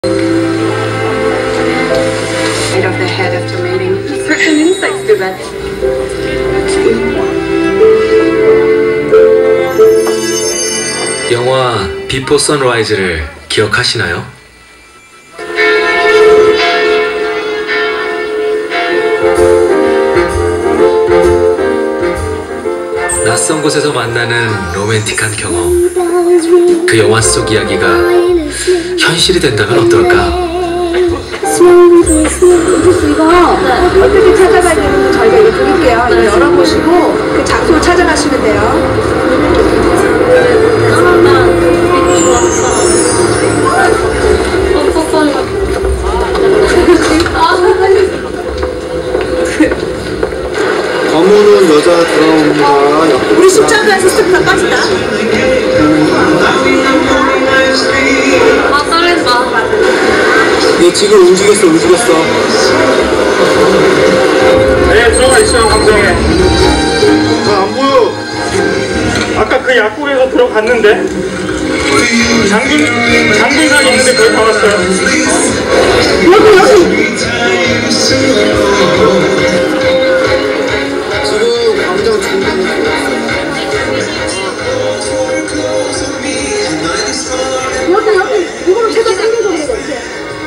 Right off the head after mating. Certain insects do that. 영화 비포 선라이즈를 기억하시나요? 낯선 곳에서 만나는 로맨틱한 경험. 그 영화 속 이야기가 현실이 된다면 어떨까? 이거 어떻게 찾아가야 되는지 저희가 이거 드릴게요. 이거 열어보시고 그 장소를 찾아가시면 돼요. 검은은 여자 들어옵니다. 우리 십자가에서 스텝 다 빠진다. 아, 떨린다. 얘 지금 움직였어. 네, 들어가 있어요, 감정에. 안 보여. 아까 그 약국에서 들어갔는데 장군상 있는데 거기 가봤어요. 여기. 지금 광장 중간에 여기. 이거로 최대 땡겨줘 그래.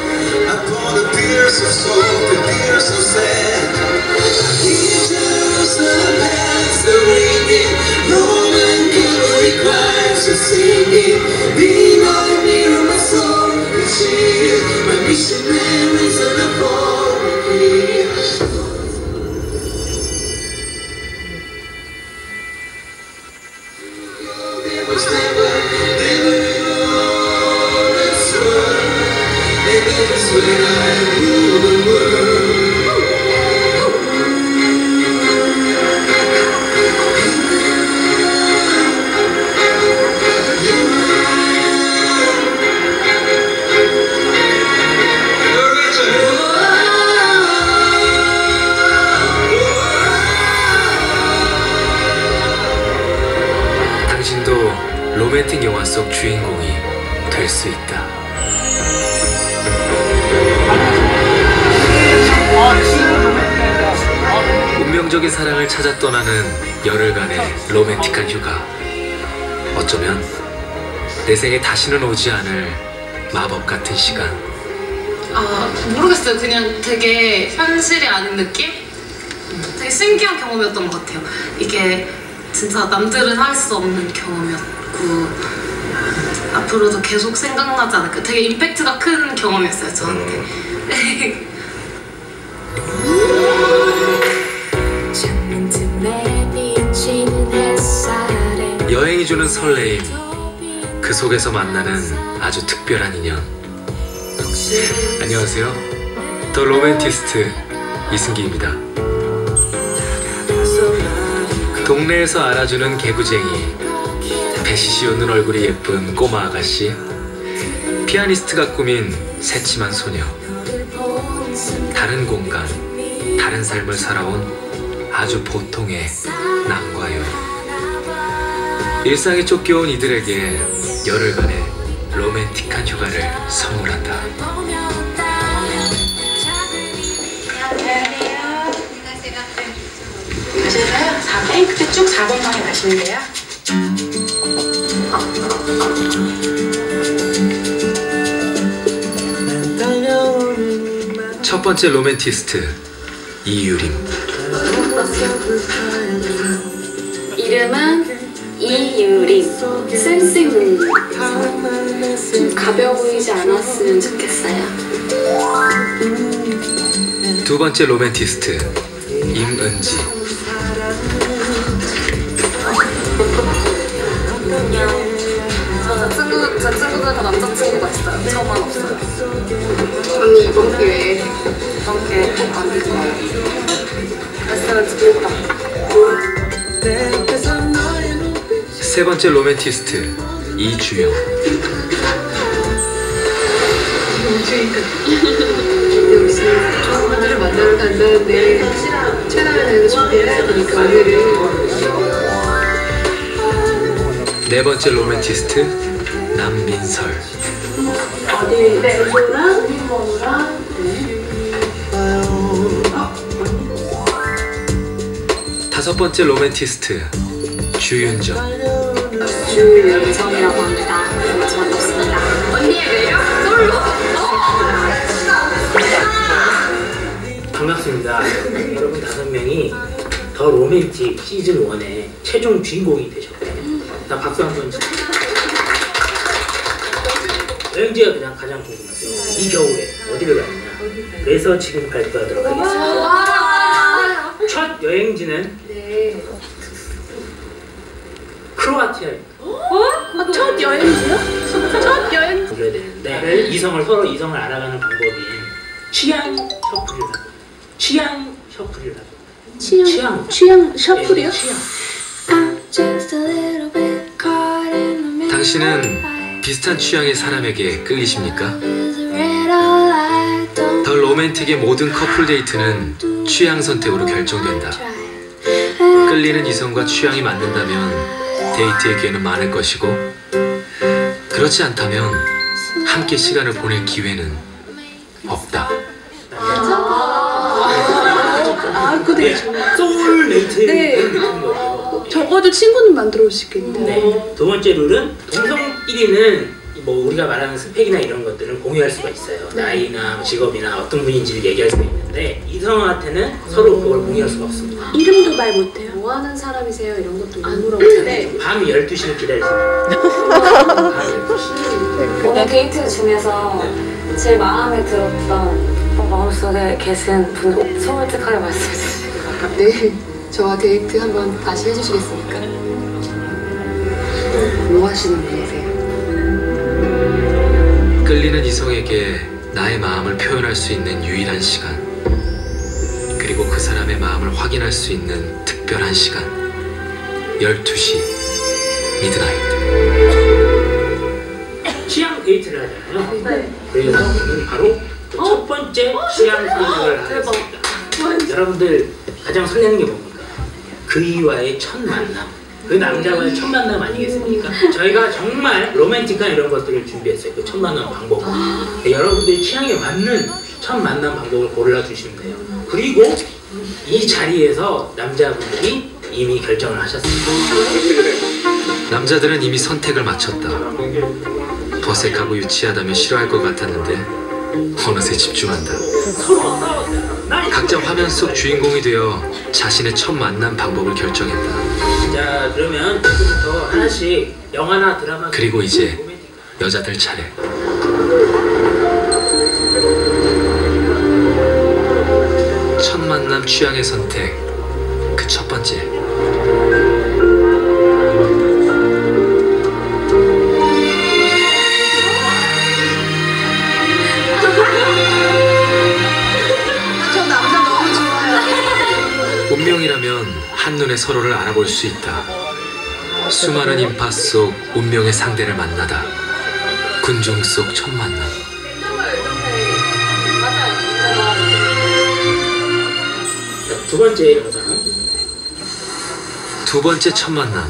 당신도 로맨틱 영화 속 주인공이 될 수 있다. 운명적인 사랑을 찾아 떠나는 열흘간의 로맨틱한 휴가. 어쩌면 내 생에 다시는 오지 않을 마법 같은 시간. 모르겠어요. 그냥 되게 현실이 아닌 느낌? 되게 신기한 경험이었던 것 같아요. 이게 진짜 남들은 할 수 없는 경험이었고 앞으로도 계속 생각나지 않을까. 되게 임팩트가 큰 경험이었어요, 저한테. 여행이 주는 설레임, 그 속에서 만나는 아주 특별한 인연. 안녕하세요, 더 로맨티스트 이승기입니다. 동네에서 알아주는 개구쟁이, 배시시 웃는 얼굴이 예쁜 꼬마 아가씨, 피아니스트가 꾸민 새침한 소녀. 다른 공간, 다른 삶을 살아온 아주 보통의 남과 여. 일상에 쫓겨온 이들에게 열흘간의 로맨틱한 휴가를 선물한다. 가시나요? 맨 끝에 쭉 4번 방에 가시면 돼요. 첫 번째 로맨티스트 이유림. 이름은 이유림. 센스 있는 좀 가벼워 보이지 않았으면 좋겠어요. 두 번째 로맨티스트 임은지. 제 친구들 다 남자친구가 있어요. 저만 없어요. 언니 이번 기회에 이런 게안 될 것 같아요. 됐으면 좋겠다. 세 번째 로맨티스트 이주영. 열심히 좋은 분들을 만나러 간다는데 촬영을 준비해야 되니까 오늘은. 네 번째 로맨티스트 남민설. 다들 주소랑 비밀번호랑 다섯 번째 로맨티스트 주윤정. 주윤정이라고 합니다. 반갑습니다. 언니의 매력? 솔로? 반갑습니다. 여러분 5명이 더 로맨틱 시즌 1의 최종 주인공이 되셨거든요. 나 박수 한번 주세요. 여행지가 가장 궁금하죠. 이 겨울에 어디를 가느냐. 그래서 지금 발표하도록 하겠습니다. 첫 여행지는 크로아티아입니다. 첫 여행지요? 첫 여행? 보셔야 되는데 이성을 알아가는 방법인 취향 셔플을 하고 취향 셔플을 하고 취향 셔플이요? 당신은 비슷한 취향의 사람에게 끌리십니까? 더 로맨틱의 모든 커플 데이트는 취향 선택으로 결정된다. 끌리는 이성과 취향이 맞는다면 데이트의 기회는 많을 것이고, 그렇지 않다면 함께 시간을 보낼 기회는 없다. 그거 되게 좋아요. 소울메이트. 네. 적어도 친구는 만들어 올 수 있겠는데. 네. 두 번째 룰은 동성끼리는 뭐 우리가 말하는 스펙이나 이런 것들은 공유할 수가 있어요. 나이나 직업이나 어떤 분인지를 얘기할 수가 있는데 이성한테는 서로 그걸 공유할 수가 없습니다. 이름도 말 못해요. 뭐 하는 사람이세요? 이런 것도 안 물어보는데 밤 12시를 기다리십니다. 밤 12시. 오늘 데이트 중에서 제일 마음에 들었던 마음속에 계신 분 소홀직하게 말씀해 주시죠. 네, 저와 데이트 한번 다시 해주시겠습니까? 뭐 하시는 분이세요? 끌리는 이성에게 나의 마음을 표현할 수 있는 유일한 시간, 그리고 그 사람의 마음을 확인할 수 있는 특별한 시간. 12시 미드나잇. 취향 데이트를 하잖아요. 그래서 오늘 바로 그 첫 번째 취향 선택을 하겠습니다. 여러분들 가장 설레는 게 뭡니까? 그이와의 첫 만남. 그 남자와의 첫 만남 아니겠습니까? 저희가 정말 로맨틱한 이런 것들을 준비했어요. 그 첫 만남 방법. 여러분들이 취향에 맞는 첫 만남 방법을 골라주시면 돼요. 그리고 이 자리에서 남자분들이 이미 결정을 하셨습니다. 남자들은 이미 선택을 마쳤다. 어색하고 유치하다며 싫어할 것 같았는데 어느새 집중한다. 각자 화면 속 주인공이 되어 자신의 첫 만남 방법을 결정했다. 자, 그러면 지금부터 하나씩 영화나 드라마. 그리고 이제 여자들 차례. 첫 만남 취향의 선택. 그 첫 번째. 저 남자 너무 좋아요. 운명이라면 한눈에 서로를 알아볼 수 있다. 수많은 인파 속 운명의 상대를 만나다. 군중 속 첫 만남. 자, 두 번째 영상. 두 번째 첫 만남.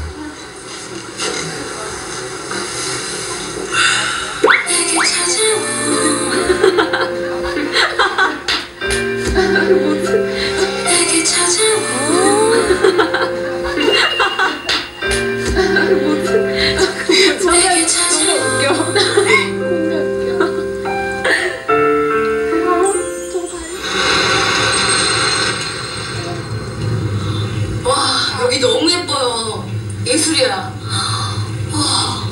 와, 여기 너무 예뻐요. 예술이야. 와.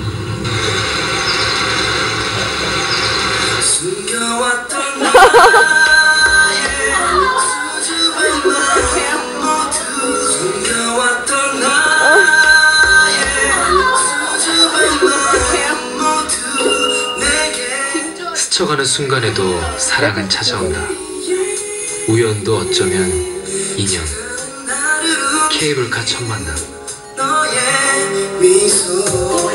숨겨왔던 나의 수줍은 마음 모두 숨겨왔던 나의 수줍은 마음 모두 내게 스쳐가는 순간에도 사랑은 찾아온다. 우연도 어쩌면 인연. 케이블카 첫 만남. 너의 미소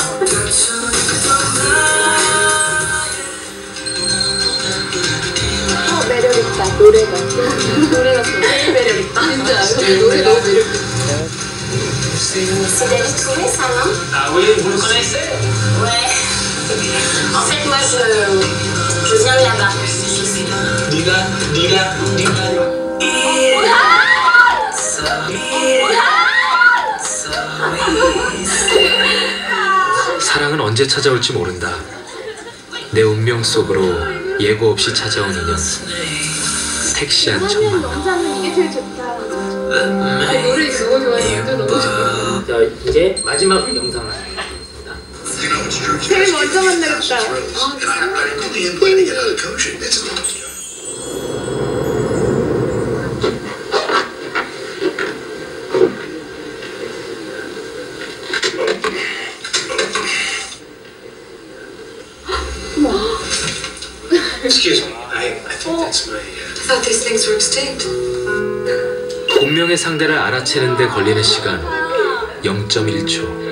매력있다, 노래가. 노래가 되게 매력있다. 진짜, 노래 너무 매력있다. Você deve começar, não? 아, 왜 물 꺼냈어요? 왜? 색맛은 불가능하다. 사랑은 언제 찾아올지 모른다. 내 운명 속으로 예고 없이 찾아온 인연. 택시한 첫 만남. 영상은 이게 제일 좋다. 노래 너무 좋아해. 너무 좋아. 자, 이제 마지막 영상을 하겠습니다. 제일 먼저 만나겠다. Excuse me, I think that's my. I thought these things were extinct. 운명의 상대를 알아채는데 걸리는 시간 0.1초.